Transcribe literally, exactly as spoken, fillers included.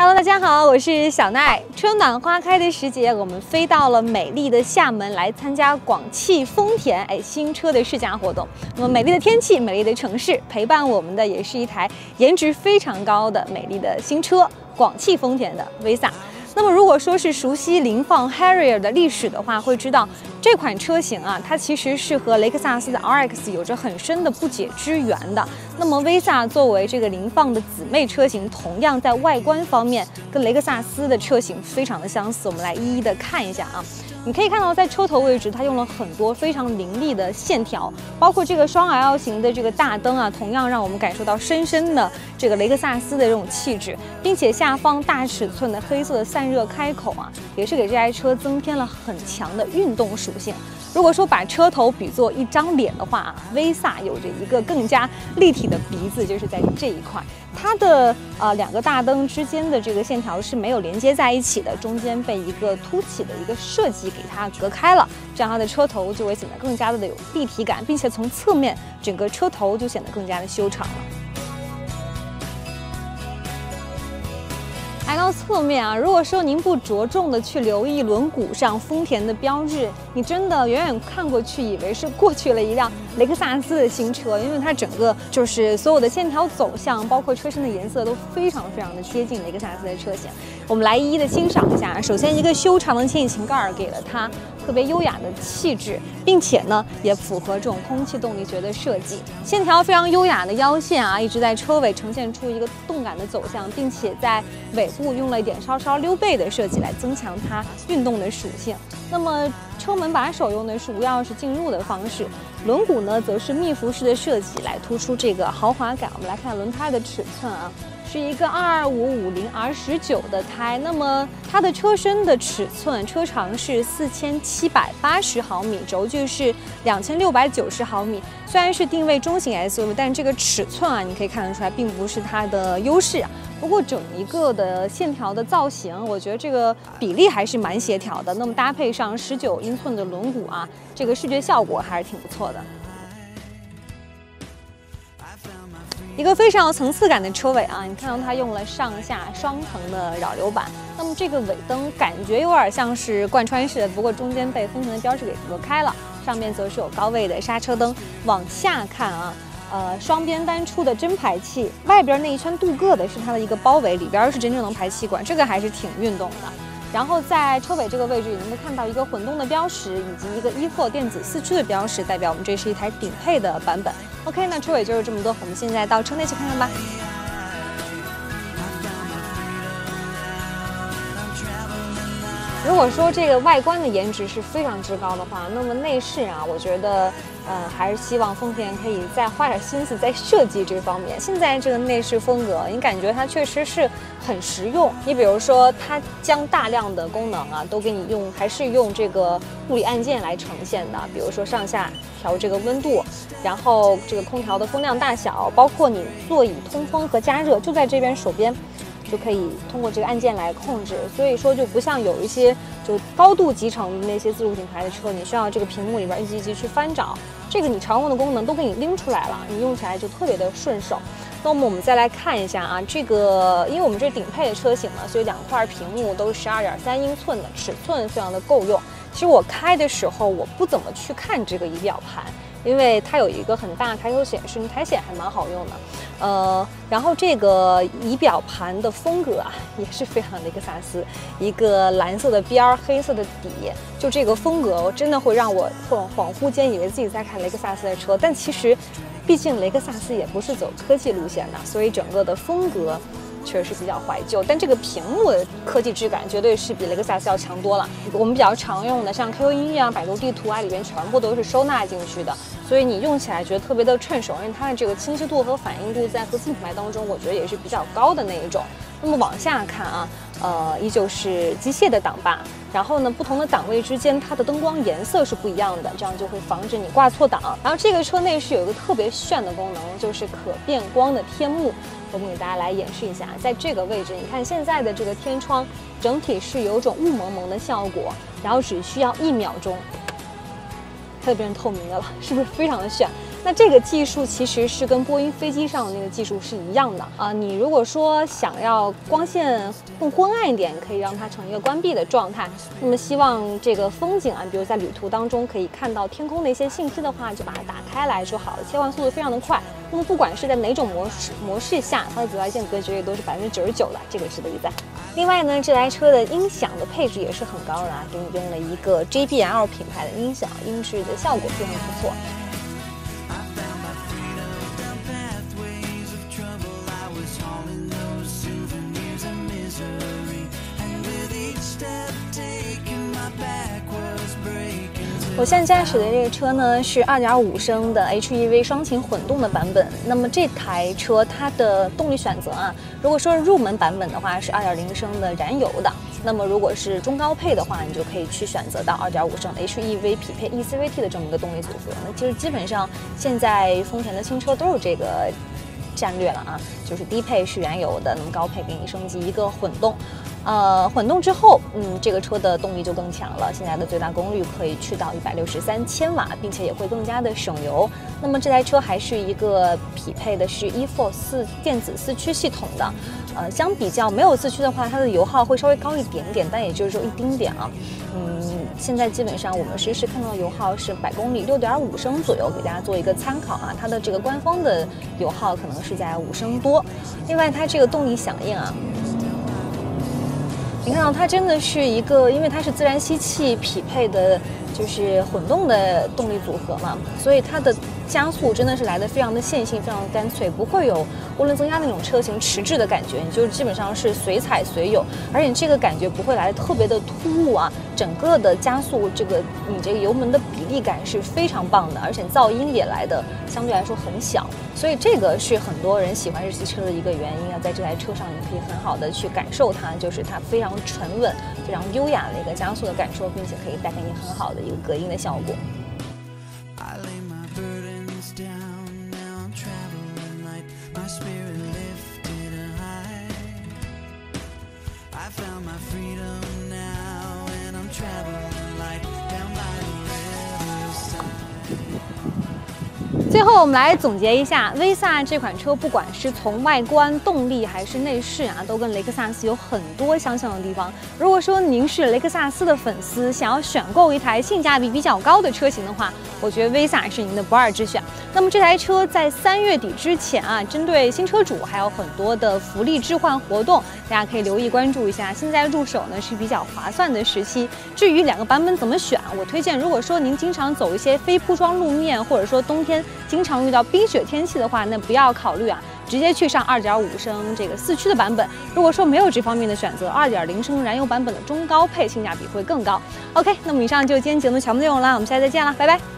Hello， 大家好，我是小奈。春暖花开的时节，我们飞到了美丽的厦门来参加广汽丰田哎新车的试驾活动。那么美丽的天气，美丽的城市，陪伴我们的也是一台颜值非常高的美丽的新车——广汽丰田的 Visa。 那么，如果说是熟悉凌放 Harrier 的历史的话，会知道这款车型啊，它其实是和雷克萨斯的 R X 有着很深的不解之缘的。那么 Visa 作为这个凌放的姊妹车型，同样在外观方面跟雷克萨斯的车型非常的相似。我们来一一的看一下啊。 你可以看到，在车头位置，它用了很多非常凌厉的线条，包括这个双 L 型的这个大灯啊，同样让我们感受到深深的这个雷克萨斯的这种气质，并且下方大尺寸的黑色的散热开口啊，也是给这台车增添了很强的运动属性。如果说把车头比作一张脸的话啊 ，Visa 有着一个更加立体的鼻子，就是在这一块。 它的呃两个大灯之间的这个线条是没有连接在一起的，中间被一个凸起的一个设计给它隔开了，这样它的车头就会显得更加的有立体感，并且从侧面整个车头就显得更加的修长了。 来到侧面啊，如果说您不着重的去留意轮毂上丰田的标志，你真的远远看过去以为是过去了一辆雷克萨斯的新车，因为它整个就是所有的线条走向，包括车身的颜色都非常非常的贴近雷克萨斯的车型。我们来一一的欣赏一下。首先，一个修长的牵引擎盖给了它特别优雅的气质，并且呢也符合这种空气动力学的设计。线条非常优雅的腰线啊，一直在车尾呈现出一个动感的走向，并且在尾部用了一点稍稍溜背的设计来增强它运动的属性。那么车门把手用的是无钥匙进入的方式，轮毂呢则是密辐式的设计来突出这个豪华感。我们来看轮胎的尺寸啊。 是一个二二五五零 R 十九的胎，那么它的车身的尺寸，车长是四千七百八十毫米，轴距是两千六百九十毫米。虽然是定位中型 S U V， 但这个尺寸啊，你可以看得出来，并不是它的优势啊。不过整一个的线条的造型，我觉得这个比例还是蛮协调的。那么搭配上十九英寸的轮毂啊，这个视觉效果还是挺不错的。 一个非常有层次感的车尾啊，你看到它用了上下双层的扰流板，那么这个尾灯感觉有点像是贯穿式的，不过中间被丰田的标志给隔开了，上面则是有高位的刹车灯。往下看啊，呃，双边单出的真排气，外边那一圈镀铬的是它的一个包围，里边是真正的排气管，这个还是挺运动的。 然后在车尾这个位置，你能够看到一个混动的标识，以及一个 E 四 电子四驱的标识，代表我们这是一台顶配的版本。OK， 那车尾就是这么多，我们现在到车内去看看吧。 如果说这个外观的颜值是非常之高的话，那么内饰啊，我觉得，呃，还是希望丰田可以再花点心思在设计这方面。现在这个内饰风格，你感觉它确实是很实用。你比如说，它将大量的功能啊，都给你用，还是用这个物理按键来呈现的。比如说上下调这个温度，然后这个空调的风量大小，包括你座椅通风和加热，就在这边手边。 就可以通过这个按键来控制，所以说就不像有一些就高度集成的那些自主品牌的车，你需要这个屏幕里边一级一级去翻找，这个你常用的功能都给你拎出来了，你用起来就特别的顺手。那么我们再来看一下啊，这个因为我们这是顶配的车型嘛，所以两块屏幕都是十二点三英寸的，尺寸非常的够用。其实我开的时候我不怎么去看这个仪表盘。 因为它有一个很大的抬头显示，抬显还蛮好用的，呃，然后这个仪表盘的风格啊，也是非常雷克萨斯，一个蓝色的边儿，黑色的底，就这个风格，真的会让我恍恍惚间以为自己在看雷克萨斯的车，但其实，毕竟雷克萨斯也不是走科技路线的，所以整个的风格。 确实是比较怀旧，但这个屏幕的科技质感绝对是比雷克萨斯要强多了。我们比较常用的，像 Q Q 音乐啊、百度地图啊，里边全部都是收纳进去的，所以你用起来觉得特别的趁手，因为它的这个清晰度和反应度在合资品牌当中，我觉得也是比较高的那一种。那么往下看啊，呃，依旧是机械的挡把，然后呢，不同的档位之间它的灯光颜色是不一样的，这样就会防止你挂错档。然后这个车内是有一个特别炫的功能，就是可变光的天幕。 我们给大家来演示一下，在这个位置，你看现在的这个天窗，整体是有种雾蒙蒙的效果，然后只需要一秒钟，它就变成透明的了，是不是非常的炫？ 那这个技术其实是跟波音飞机上的那个技术是一样的啊。你如果说想要光线更昏暗一点，可以让它成一个关闭的状态。那么希望这个风景啊，比如在旅途当中可以看到天空的一些信息的话，就把它打开来就好了。切换速度非常的快。那么不管是在哪种模式模式下，它的紫外线隔绝也都是百分之九十九的，这个值得一赞。另外呢，这台车的音响的配置也是很高的啊，给你用了一个 J B L 品牌的音响，音质的效果非常不错。我现在驾驶的这个车呢是 二点五 升的 H E V 双擎混动的版本。那么这台车它的动力选择啊，如果说入门版本的话是 二点零 升的燃油的，那么如果是中高配的话，你就可以去选择到 二点五 升 H E V 匹配 E C V T 的这么一个动力组合。那其实基本上现在丰田的新车都有这个战略了啊，就是低配是燃油的，那么高配给你升级一个混动。呃，混动之后，嗯，这个车的动力就更强了。现在的最大功率可以去到一百六十三千瓦，并且也会更加的省油。那么这台车还是一个匹配的是 E F O R 四电子四驱系统的，呃，相比较没有四驱的话，它的油耗会稍微高一点点，但也就是说一丁点啊。嗯，现在基本上我们实时看到的油耗是百公里六点五升左右，给大家做一个参考啊。它的这个官方的油耗可能是在五升多。另外，它这个动力响应啊。你看到它真的是一个，因为它是自然吸气匹配的，就是混动的动力组合嘛，所以它的加速真的是来的非常的线性，非常的干脆，不会有涡轮增压那种车型迟滞的感觉，你就基本上是随踩随有，而且这个感觉不会来的特别的突兀啊，整个的加速这个你这个油门的比例感是非常棒的，而且噪音也来的相对来说很小，所以这个是很多人喜欢日系车的一个原因啊，在这台车上你可以很好的去感受它，就是它非常沉稳、非常优雅的一个加速的感受，并且可以带给你很好的一个隔音的效果。最后我们来总结一下，威飒这款车不管是从外观、动力还是内饰啊，都跟雷克萨斯有很多相像的地方。如果说您是雷克萨斯的粉丝，想要选购一台性价比比较高的车型的话，我觉得威飒是您的不二之选。那么这台车在三月底之前啊，针对新车主还有很多的福利置换活动，大家可以留意关注一下。现在入手呢是比较划算的时期。至于两个版本怎么选，我推荐如果说您经常走一些非铺装路面，或者说冬天经常遇到冰雪天气的话，那不要考虑啊，直接去上 二点五 升这个四驱的版本。如果说没有这方面的选择， 二点零 升燃油版本的中高配性价比会更高。OK， 那么以上就是今天节目的全部内容了，我们下期再见了，拜拜。